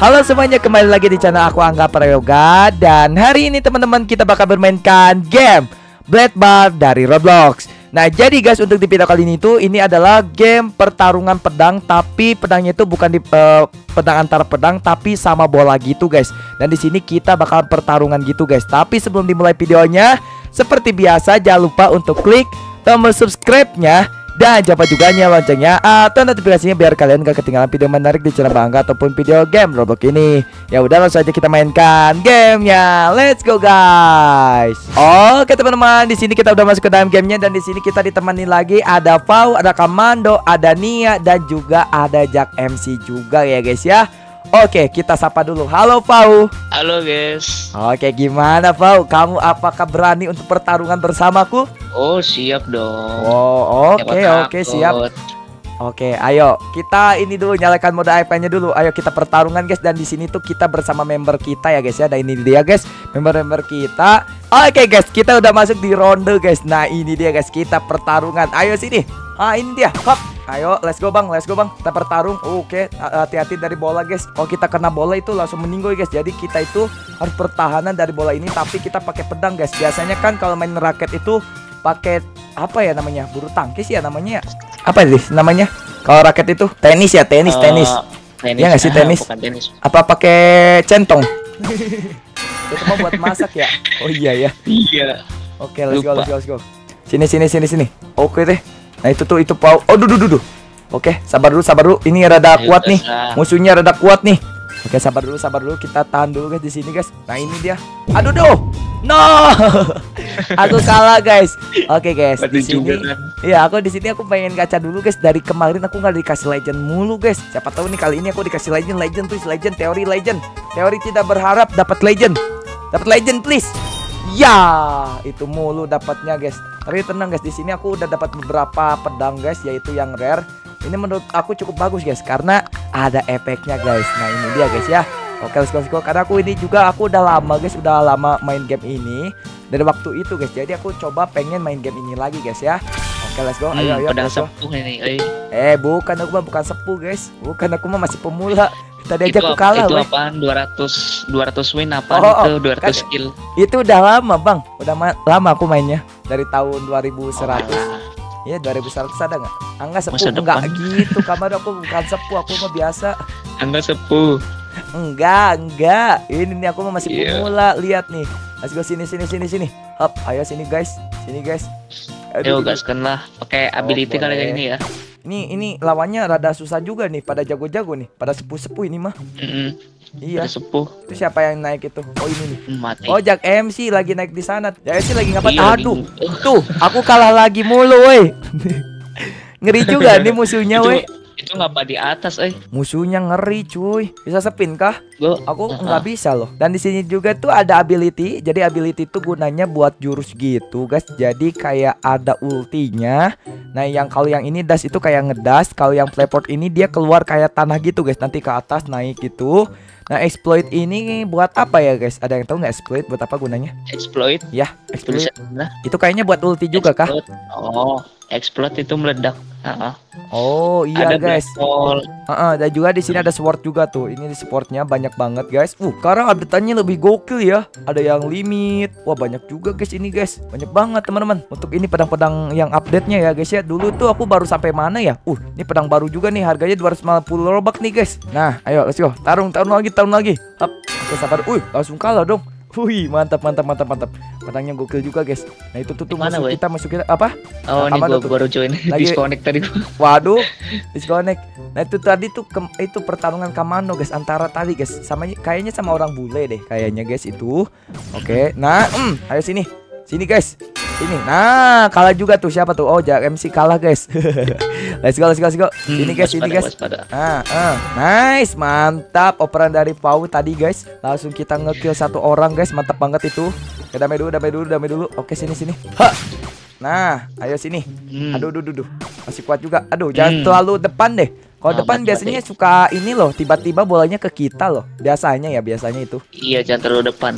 Halo semuanya, kembali lagi di channel aku Angga Prayoga. Dan hari ini teman-teman kita bakal bermainkan game Blade Bar dari Roblox. Nah jadi guys, untuk di video kali ini tuh ini adalah game pertarungan pedang. Tapi pedangnya itu bukan di pedang antar pedang, tapi sama bola gitu guys. Dan di sini kita bakal pertarungan gitu guys. Tapi sebelum dimulai videonya, seperti biasa jangan lupa untuk klik tombol subscribe-nya. Dan jangan juga nyalakan loncengnya atau notifikasinya biar kalian gak ketinggalan video menarik di channel Bangga ataupun video game Roblox ini. Ya udah, langsung aja kita mainkan gamenya. Let's go guys. Oke teman-teman, di sini kita udah masuk ke dalam gamenya dan di sini kita ditemani lagi ada Pau, ada Kamando, ada Nia dan juga ada Jack MC juga ya guys ya. Oke, kita sapa dulu. Halo Pau. Halo guys. Oke, gimana Pau? Kamu apakah berani untuk pertarungan bersamaku? Oh siap dong. Oh oke siap. Oke, ayo kita ini dulu nyalakan mode AFK-nya dulu. Ayo kita pertarungan guys. Dan di sini tuh kita bersama member kita ya guys ya. Dan ini dia guys, member-member kita. Oke guys, kita udah masuk di ronde guys. Nah ini dia guys, kita pertarungan. Ayo sini. Ini dia. Hop. Ayo, let's go bang, kita pertarung. Oke, hati-hati dari bola guys. Kalau kita kena bola itu langsung meninggal guys. Jadi kita itu harus pertahanan dari bola ini, tapi kita pakai pedang guys. Biasanya kan kalau main raket itu pakai apa ya namanya, bulu tangkis ya namanya. Apa sih namanya? Kalau raket itu tenis ya, tenis. Ya nggak sih tenis? Apa pakai centong? Itu mau buat masak ya? Oh iya ya. Iya. Oke, let's go. Sini. Oke deh. Nah itu Pau. Oh duh. Oke, sabar dulu. Ini rada kuat nih. Musuhnya rada kuat nih. Oke, sabar dulu. Kita tahan dulu guys di sini guys. Nah ini dia. Aduh. No. Aku kalah guys. Oke guys, di sini. Iya, aku di sini aku pengen gacha dulu guys. Dari kemarin aku nggak dikasih legend mulu guys. Siapa tahu nih kali ini aku dikasih legend teori legend. Teori tidak berharap dapat legend. Dapat legend please. Ya, itu mulu dapatnya guys. Tapi tenang guys, di sini aku udah dapat beberapa pedang guys, yaitu yang rare. Ini menurut aku cukup bagus guys karena ada efeknya guys. Nah ini dia guys ya. Oke, let's go. Karena aku udah lama guys, udah lama main game ini dari waktu itu guys. Jadi aku coba pengen main game ini lagi guys ya. Oke, let's go. Ayo. Pedang sepuh ini. Bukan, aku mah bukan sepuh guys. Bukan, aku mah masih pemula. Tadi aja aku kalah. Itu apaan? 200 win apaan itu? 200 kan, skill. Itu udah lama bang. Udah lama aku mainnya. Dari tahun 2100. Iya 2100 ada nggak? Enggak sepuh. Enggak gitu. Kamar aku bukan sepuh. Aku mah biasa. Enggak sepuh. Enggak. Ini nih aku mah masih pemula. Lihat nih. Let's go sini. Hop, ayo sini guys. Ayo gaskan lah. Pakai ability kali ini ya. Ini lawannya rada susah juga nih, pada jago-jago nih, pada sepuh-sepuh ini mah. Iya. Sepuh. Itu siapa yang naik itu? Oh ini nih. Mati. Oh Jack MC lagi naik di sana. Jack MC lagi ngapain? Iya, aduh. Tuh, aku kalah lagi mulu, woi. Ngeri juga nih musuhnya, woi. Itu ngapa di atas, Musuhnya ngeri, cuy. Bisa spin kah? Aku nggak bisa loh. Dan di sini juga tuh ada ability. Jadi ability itu gunanya buat jurus gitu, guys. Jadi kayak ada ultinya. Nah, kalau yang ini dash itu kayak ngedash. Kalau yang teleport ini dia keluar kayak tanah gitu, guys. Nanti ke atas naik gitu. Nah, exploit ini buat apa ya, guys? Ada yang tahu nggak exploit buat apa gunanya? Exploit? Ya, exploit. Itu kayaknya buat ulti juga kah? Oh, exploit itu meledak. Oh iya ada guys. Dan juga di sini ada sword juga tuh. Ini di supportnya banyak banget guys. Sekarang update-nya lebih gokil ya. Ada yang limit. Wah banyak juga guys ini guys. Banyak banget teman-teman. Untuk ini pedang-pedang yang update-nya ya guys ya. Dulu tuh aku baru sampai mana ya? Ini pedang baru juga nih. Harganya 250 Robux nih guys. Nah ayo let's go. Tarung lagi. Hop. Oke sabar. Langsung kalah dong. Wih mantap. Pedangnya gokil juga guys. Nah itu tuh musuh kita apa? Oh ini gua baru join. Disconnect tadi. Waduh, disconnect. Nah itu tadi tuh itu pertarungan Kamando guys, antara tadi guys, kayaknya sama orang bule deh kayaknya guys itu. Oke. Nah, ayo sini guys. Sini. Nah, kalah juga tuh siapa tuh? Oh, Jack MC kalah guys. Let's go. Sini guys. Nice, mantap operan dari Pau tadi guys. Langsung kita ngekill satu orang guys, mantap banget itu. Oke, damai dulu. Oke, sini. Nah, ayo sini. Aduh. Masih kuat juga. Aduh, jangan terlalu depan deh. Kalau depan biasanya suka ini loh, tiba-tiba bolanya ke kita loh. Biasanya itu. Iya, jangan terlalu depan.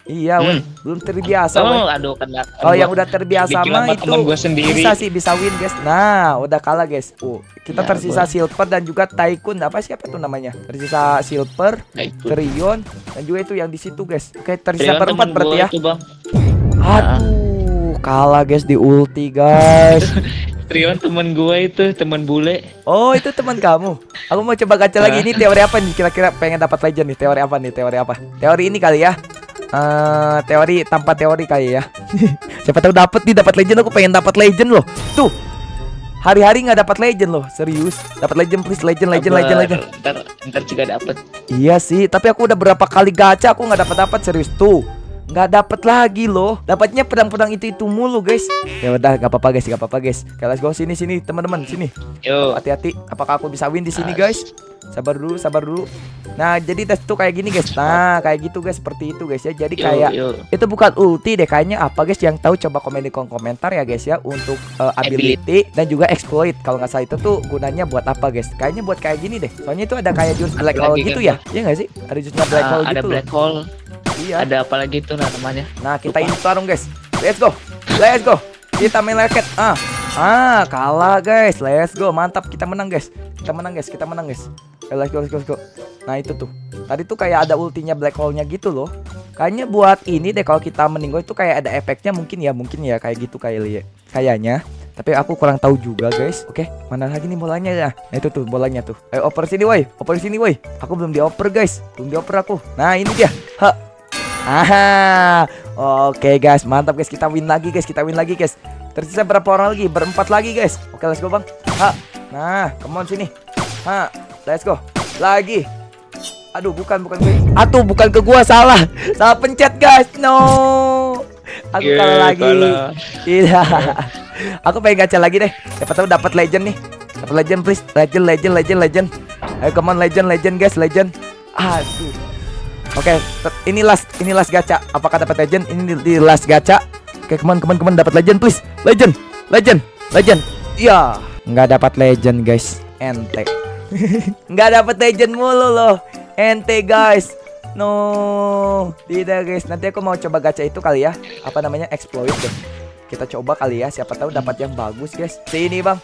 Iya, weh. Belum terbiasa, weh. Oh, aduh kena. Kalau yang udah terbiasa mah itu gua sendiri. bisa sih, bisa win, guys. Nah, udah kalah, guys. Kita Ya, tersisa Silver dan juga Tycoon. Apa siapa tuh namanya? Tersisa Silver, Trion, dan juga itu yang di situ, guys. Oke, tersisa berempat berarti ya. Itu, Bang. Aduh, kalah, guys, di ulti, guys. Trion teman gue itu, teman bule. Oh, itu teman kamu. Aku mau coba gacha lagi. Ini teori apa nih? Kira-kira pengen dapat legend nih. Teori apa nih? Teori apa? Teori ini kali ya. Teori tanpa teori kali ya. Siapa tahu dapat nih, dapat legend. Aku pengen dapat legend loh. Tuh. Hari-hari nggak dapat legend loh. Serius. Dapat legend please, legend. Ntar juga dapat. Iya sih, tapi aku udah berapa kali gacha aku nggak dapat serius tuh. Nggak dapet lagi loh. Dapatnya pedang-pedang itu mulu, guys. Ya udah, nggak apa-apa guys. Oke, let's go. Sini teman-teman, sini. Yo. Hati-hati. Apakah aku bisa win di sini, guys? Sabar dulu. Nah, jadi tes tuh kayak gini, guys. Nah, kayak gitu, guys. Seperti itu, guys ya. Jadi kayak itu bukan ulti deh kayaknya. Apa, guys? Yang tahu coba komen di kolom komentar ya, guys ya. Untuk ability dan juga exploit. Kalau nggak salah itu tuh gunanya buat apa, guys? Kayaknya buat kayak gini deh. Soalnya itu ada kayak jurus black hole gitu ya. Iya nggak sih? Ada jurusnya black hole gitu. Ada black hole. Iya. Ada apa lagi tuh namanya? Nah, kita ini tarung, guys. Let's go. Kita main leket. Kalah, guys. Let's go. Mantap, kita menang, guys. Let's go. Nah, itu tuh. Tadi tuh kayak ada ultinya black hole-nya gitu loh. Kayaknya buat ini deh, kalau kita meninggal itu kayak ada efeknya mungkin ya kayak gitu kayaknya. Tapi aku kurang tahu juga, guys. Oke, mana lagi nih bolanya ya? Nah, itu tuh bolanya tuh. Ayo oper sini, woi. Aku belum dioper, guys. Belum dioper aku. Nah, ini dia. Oke, guys, mantap, guys. Kita win lagi, guys. Tersisa berapa orang lagi? Berempat lagi, guys. Oke, let's go, Bang. Nah, come on sini. Let's go. Lagi. Aduh, bukan guys. Bukan ke gua, salah pencet, guys. No. Aku kalah lagi. Iya. Aku pengen gacha lagi deh. Siapa tahu dapat legend nih. Dapat legend, please. Legend. Ayo, come on, legend, guys, legend. Aduh. Oke, ini last gacha. Apakah dapat legend? Ini di last gacha. Oke, come on, dapat legend please. Legend. Iya, nggak dapat legend, guys. Ente. Nggak dapat legend mulu loh. Ente, guys. No, tidak, guys. Nanti aku mau coba gacha itu kali ya. Apa namanya? Exploit deh. Kita coba kali ya. Siapa tahu dapat yang bagus, guys. Sini, Bang.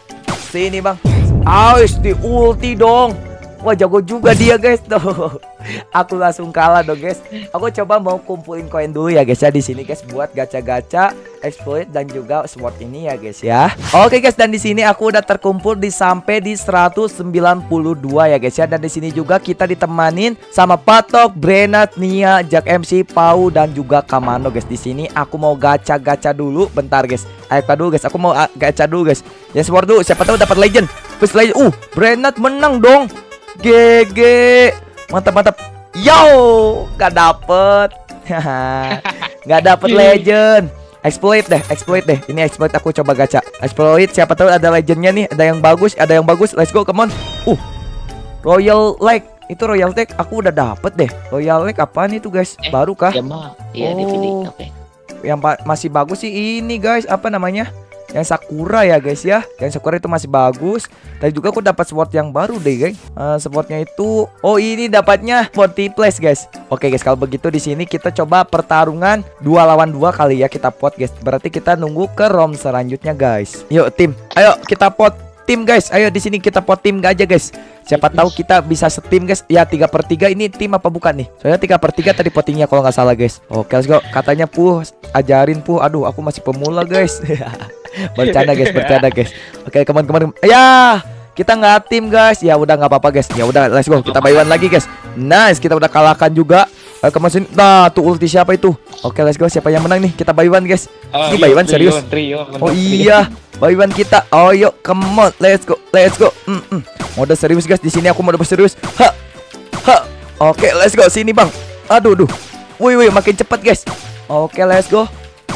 Di ulti dong. Wah, jago juga dia, guys. Tuh. Aku langsung kalah dong, guys. Aku coba mau kumpulin koin dulu ya, guys ya, di sini, guys, buat gacha-gacha, exploit dan juga sword ini ya, guys ya. Oke, guys, dan di sini aku udah terkumpul sampai di 192 ya, guys ya. Dan di sini juga kita ditemanin sama Patok, Brenat, Nia, Jack MC, Pau dan juga Kamano, guys. Di sini aku mau gacha-gacha dulu bentar, guys. Ayo dulu, guys. Aku mau gacha dulu, guys. Ya, sword dulu. Siapa tahu dapat legend. Please legend. Brenat menang dong. GG. Mantap. Yo, gak dapet. Gak dapet legend. Exploit deh. Ini exploit, aku coba gacha. Exploit, siapa tahu ada legendnya nih. Ada yang bagus. Let's go, come on. Royal Lake. Itu Royal Lake aku udah dapet deh. Royal Lake apaan itu, guys? Baru kah? Iya, DVD. Oke. Yang masih bagus sih ini, guys. Apa namanya? Yang Sakura ya, guys ya. Yang Sakura itu masih bagus. Dan juga aku dapat sword yang baru deh, guys. Swordnya itu, ini dapatnya multiplace, guys. Oke, guys, kalau begitu di sini kita coba pertarungan 2 lawan 2 kali ya, kita pot, guys. Berarti kita nunggu ke ROM selanjutnya, guys. Yuk, tim. Ayo kita pot tim, guys. Ayo di sini kita pot tim aja, guys. Siapa tahu kita bisa setim, guys. Ya, 3/3 ini tim apa bukan nih? Soalnya 3/3 tadi potingnya kalau nggak salah, guys. Oke, let's go. Katanya ajarin Aduh, aku masih pemula, guys. Bercanda, guys. Oke, kemarin. Ya, kita nggak tim, guys. Ya udah, nggak apa-apa, guys. Ya udah, let's go. Kita buy one lagi, guys. Nice, kita udah kalahkan juga. Kemarin sini. Nah, tuh ulti siapa itu? Oke, let's go. Siapa yang menang nih? Kita buy one, guys. Ini buy one serius. Iya, buy one kita. Yuk, come on. Let's go. Mode serius, guys. Di sini aku mode serius. Oke, let's go. Sini, Bang. Aduh. Wih, makin cepet, guys. Oke, let's go.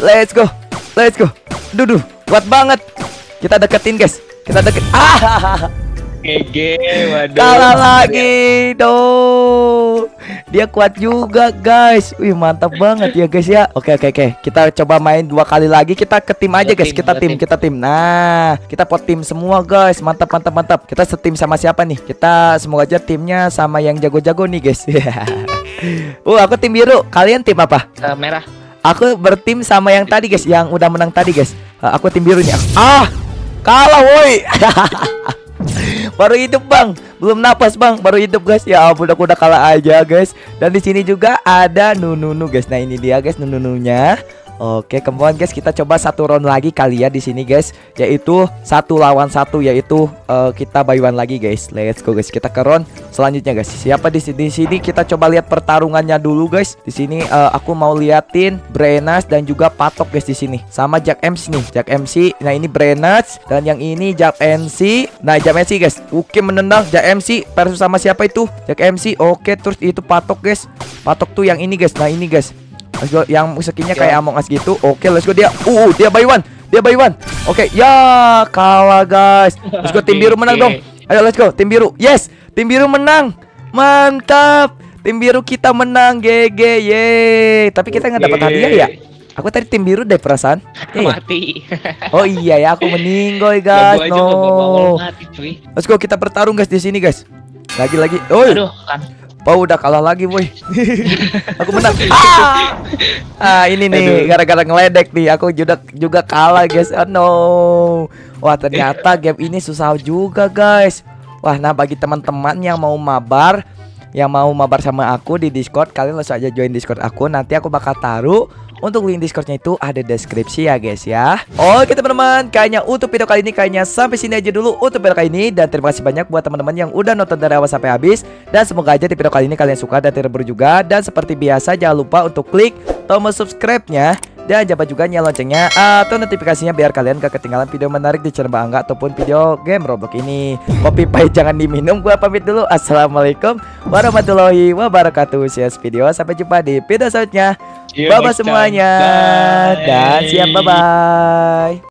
Duh, kuat banget. Kita deketin, guys. GG, waduh. Kalah lagi, dia kuat juga, guys. Wih, mantap banget ya, guys ya. Oke. Kita coba main 2 kali lagi. Kita ke tim aja, guys. Kita tim. Nah, kita pot tim semua, guys. Mantap. Kita setim sama siapa nih? Kita semoga aja timnya sama yang jago-jago nih, guys. Aku tim biru. Kalian tim apa? Merah. Aku bertim sama yang tadi guys, yang udah menang tadi guys. Aku tim birunya. Kalah woi. Baru hidup bang, belum napas bang, baru hidup guys. Ya ampun, aku udah kalah aja guys. Dan di sini juga ada Nunu guys. Nah ini dia guys Nununya. Oke, kemudian guys kita coba satu round lagi kali ya di sini guys, yaitu 1 lawan 1, yaitu kita buy one lagi guys. Let's go guys, kita ke round selanjutnya guys. Siapa di sini kita coba lihat pertarungannya dulu guys. Di sini aku mau liatin Brenas dan juga Patok guys di sini. Sama Jack MC nih, Jack MC. Nah ini Brenas dan yang ini Jack MC. Nah Jack MC guys, oke menendang Jack MC versus sama siapa itu? Jack MC. Oke, terus itu Patok guys. Patok tuh yang ini guys. Nah ini guys, let's go, yang skinnya kayak Among Us gitu. Oke, let's go dia. Dia buy one. Dia buy one. Oke, ya kalah guys. Let's go, tim biru menang dong. Ayo let's go, tim biru. Yes, tim biru menang. Mantap. Tim biru kita menang. GG. Yeay. Tapi kita nggak dapat hadiah ya. Aku tadi tim biru deh perasaan. Mati. Oh iya ya, aku meninggoy guys. No. Let's go, kita bertarung guys di sini guys. Lagi. Aduh, kan. Udah kalah lagi boy. Aku menang. Ini nih gara-gara ngeledek nih aku juga kalah guys. Oh no. Wah ternyata game ini susah juga guys. Wah nah bagi teman-teman yang mau mabar sama aku di Discord, kalian langsung aja join Discord aku. Nanti aku bakal taruh untuk link Discordnya itu ada deskripsi ya guys ya. Oke teman-teman, kayaknya untuk video kali ini sampai sini aja dulu untuk video kali ini. Dan terima kasih banyak buat teman-teman yang udah nonton dari awal sampai habis. Dan semoga aja di video kali ini kalian suka dan terhibur juga. Dan seperti biasa jangan lupa untuk klik tombol subscribe-nya. Dan jangan juga nyalain loncengnya atau notifikasinya biar kalian gak ketinggalan video menarik di channel Bang Angga ataupun video game Roblox ini. Kopi pahit jangan diminum, gua pamit dulu. Assalamualaikum warahmatullahi wabarakatuh. See you video, sampai jumpa di video selanjutnya. Bye bye semuanya. Dan siap, bye bye.